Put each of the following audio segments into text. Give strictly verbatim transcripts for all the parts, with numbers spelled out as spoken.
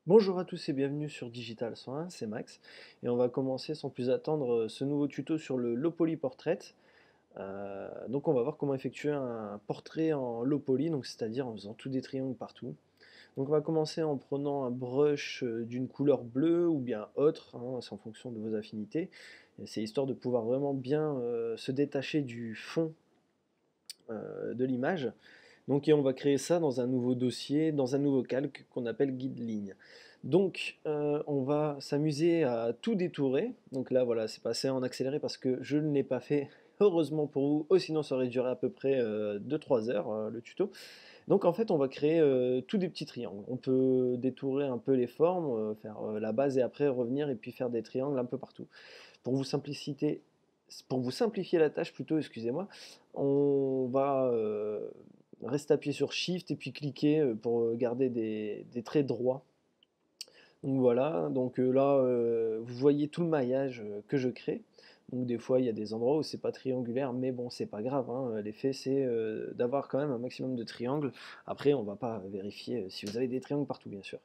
Bonjour à tous et bienvenue sur Digital cent un, c'est Max et on va commencer sans plus attendre euh, ce nouveau tuto sur le low poly portrait. Euh, donc on va voir comment effectuer un portrait en low poly, donc c'est-à-dire en faisant tout des triangles partout. Donc on va commencer en prenant un brush euh, d'une couleur bleue ou bien autre, hein, c'est en fonction de vos affinités. Et c'est histoire de pouvoir vraiment bien euh, se détacher du fond euh, de l'image. Donc et on va créer ça dans un nouveau dossier, dans un nouveau calque qu'on appelle guide ligne. Donc euh, on va s'amuser à tout détourer. Donc là voilà, c'est passé en accéléré parce que je ne l'ai pas fait heureusement pour vous, oh, sinon ça aurait duré à peu près euh, deux trois heures euh, le tuto. Donc en fait on va créer euh, tous des petits triangles. On peut détourer un peu les formes, euh, faire euh, la base et après revenir et puis faire des triangles un peu partout. Pour vous simpliciter, pour vous simplifier la tâche plutôt, excusez-moi, on va euh, rester appuyé sur Shift et puis cliquer euh, pour garder des, des traits droits. Donc voilà, donc euh, là euh, vous voyez tout le maillage euh, que je crée. Donc des fois il y a des endroits où c'est pas triangulaire, mais bon c'est pas grave, hein. L'effet c'est euh, d'avoir quand même un maximum de triangles. Après on va pas vérifier euh, si vous avez des triangles partout bien sûr.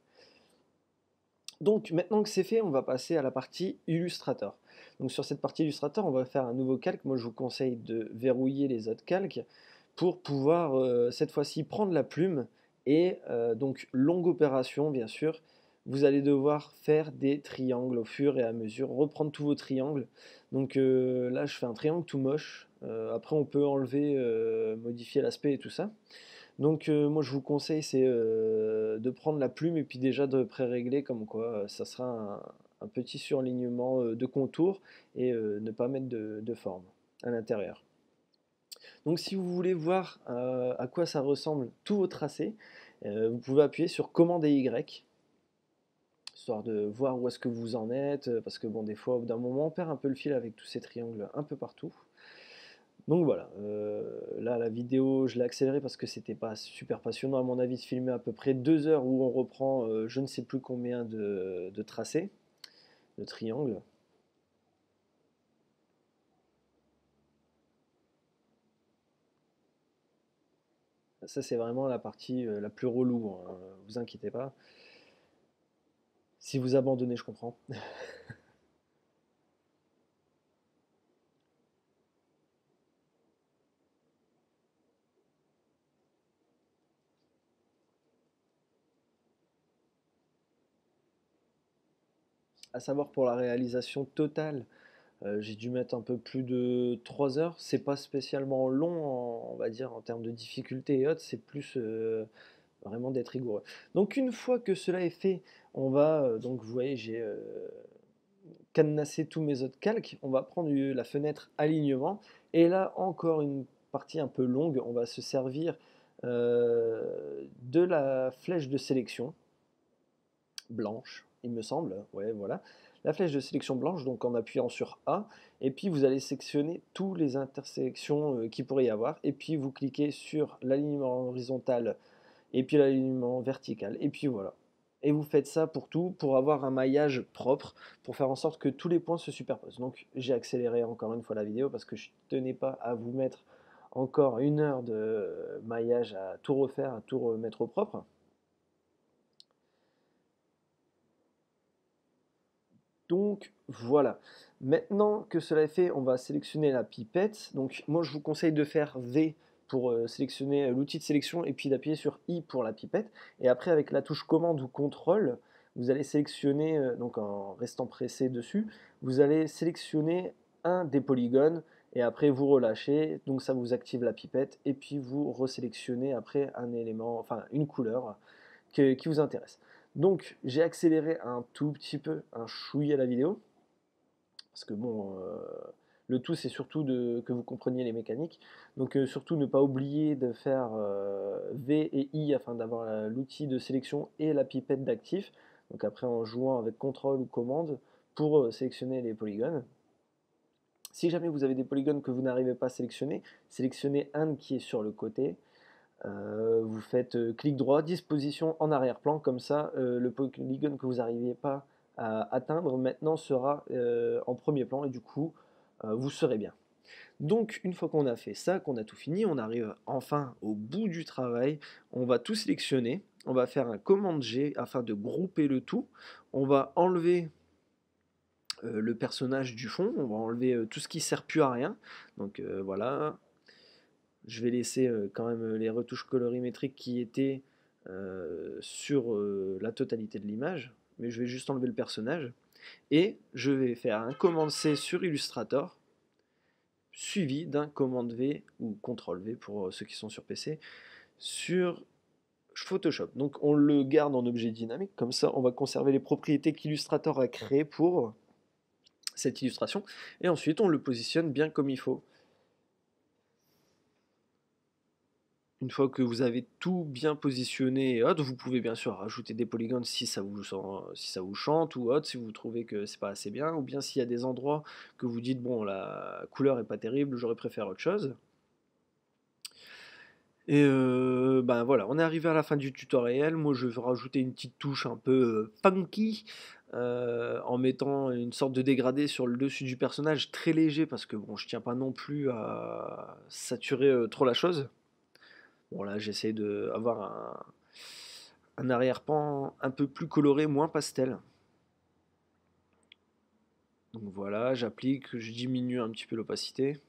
Donc maintenant que c'est fait, on va passer à la partie Illustrator. Donc sur cette partie Illustrator, on va faire un nouveau calque. Moi je vous conseille de verrouiller les autres calques pour pouvoir euh, cette fois-ci prendre la plume et euh, donc longue opération bien sûr. Vous allez devoir faire des triangles au fur et à mesure, reprendre tous vos triangles. Donc euh, là je fais un triangle tout moche. Euh, après on peut enlever, euh, modifier l'aspect et tout ça. Donc euh, moi je vous conseille c'est euh, de prendre la plume et puis déjà de pré-régler comme quoi euh, ça sera un, un petit surlignement euh, de contour et euh, ne pas mettre de, de forme à l'intérieur. Donc si vous voulez voir euh, à quoi ça ressemble tous vos tracés, euh, vous pouvez appuyer sur commande et Y, histoire de voir où est-ce que vous en êtes, euh, parce que bon des fois au bout d'un moment on perd un peu le fil avec tous ces triangles un peu partout. Donc voilà, euh, là la vidéo je l'ai accélérée parce que c'était pas super passionnant à mon avis de filmer à peu près deux heures où on reprend euh, je ne sais plus combien de, de tracés, de triangles. Ça c'est vraiment la partie euh, la plus relou, hein, vous inquiétez pas. Si vous abandonnez je comprends. À savoir pour la réalisation totale, euh, j'ai dû mettre un peu plus de trois heures. C'est pas spécialement long en- on va dire en termes de difficulté et autres, c'est plus euh, vraiment d'être rigoureux. Donc une fois que cela est fait, on va, euh, donc vous voyez, j'ai euh, cadenassé tous mes autres calques. On va prendre euh, la fenêtre alignement. Et là, encore une partie un peu longue, on va se servir euh, de la flèche de sélection blanche, il me semble. Ouais, voilà. La flèche de sélection blanche, donc en appuyant sur A, et puis vous allez sélectionner toutes les intersections euh, qu'il pourrait y avoir, et puis vous cliquez sur l'alignement horizontal et puis l'alignement vertical, et puis voilà. Et vous faites ça pour tout, pour avoir un maillage propre, pour faire en sorte que tous les points se superposent. Donc j'ai accéléré encore une fois la vidéo parce que je tenais pas à vous mettre encore une heure de maillage à tout refaire, à tout remettre au propre. Donc voilà. Maintenant que cela est fait, on va sélectionner la pipette. Donc moi je vous conseille de faire V pour euh, sélectionner euh, l'outil de sélection et puis d'appuyer sur I pour la pipette. Et après avec la touche commande ou contrôle, vous allez sélectionner, euh, donc en restant pressé dessus, vous allez sélectionner un des polygones et après vous relâchez. Donc ça vous active la pipette et puis vous resélectionnez après un élément, enfin une couleur que- qui vous intéresse. Donc j'ai accéléré un tout petit peu, un chouïa la vidéo, parce que bon, euh, le tout c'est surtout de, que vous compreniez les mécaniques. Donc euh, surtout ne pas oublier de faire euh, V et I afin d'avoir l'outil de sélection et la pipette d'actif. Donc après en jouant avec contrôle ou commande pour euh, sélectionner les polygones. Si jamais vous avez des polygones que vous n'arrivez pas à sélectionner, sélectionnez un qui est sur le côté. Euh, vous faites euh, clic droit, disposition en arrière-plan, comme ça euh, le polygone que vous n'arriviez pas à atteindre maintenant sera euh, en premier plan et du coup euh, vous serez bien. Donc une fois qu'on a fait ça, qu'on a tout fini, on arrive enfin au bout du travail, on va tout sélectionner, on va faire un commande G afin de grouper le tout. On va enlever euh, le personnage du fond, on va enlever euh, tout ce qui sert plus à rien. Donc euh, voilà, je vais laisser euh, quand même les retouches colorimétriques qui étaient euh, sur euh, la totalité de l'image, mais je vais juste enlever le personnage. Et je vais faire un commande C sur Illustrator, suivi d'un commande V ou contrôle V pour ceux qui sont sur P C, sur Photoshop. Donc on le garde en objet dynamique, comme ça on va conserver les propriétés qu'Illustrator a créées pour cette illustration, et ensuite on le positionne bien comme il faut. Une fois que vous avez tout bien positionné et autres, vous pouvez bien sûr rajouter des polygones si ça vous, si ça vous chante ou autre, si vous trouvez que c'est pas assez bien, ou bien s'il y a des endroits que vous dites bon la couleur est pas terrible, j'aurais préféré autre chose. Et euh, ben voilà, on est arrivé à la fin du tutoriel. Moi je vais rajouter une petite touche un peu euh, funky euh, en mettant une sorte de dégradé sur le dessus du personnage très léger parce que bon je tiens pas non plus à saturer euh, trop la chose. Bon là j'essaie d'avoir un, un arrière-plan un peu plus coloré, moins pastel. Donc voilà, j'applique, je diminue un petit peu l'opacité.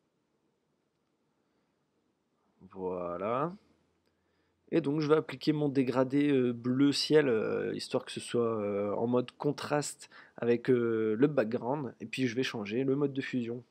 Voilà. Et donc je vais appliquer mon dégradé euh, bleu ciel, euh, histoire que ce soit euh, en mode contraste avec euh, le background. Et puis je vais changer le mode de fusion.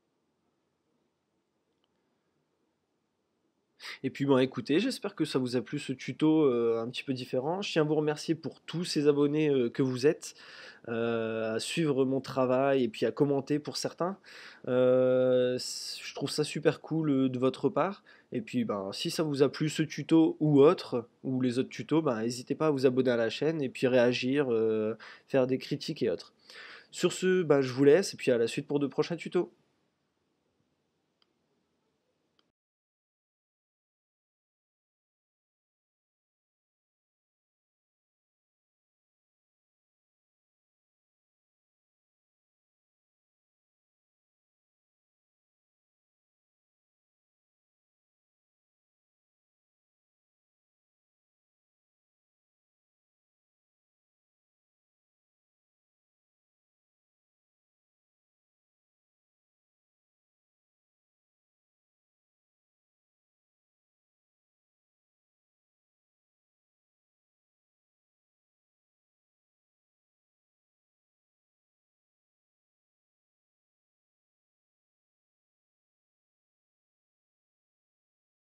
Et puis bon écoutez, j'espère que ça vous a plu ce tuto euh, un petit peu différent. Je tiens à vous remercier pour tous ces abonnés euh, que vous êtes, euh, à suivre mon travail et puis à commenter pour certains. Euh, je trouve ça super cool euh, de votre part. Et puis ben, si ça vous a plu ce tuto ou autre, ou les autres tutos, ben, n'hésitez pas à vous abonner à la chaîne et puis réagir, euh, faire des critiques et autres. Sur ce, ben, je vous laisse et puis à la suite pour de prochains tutos.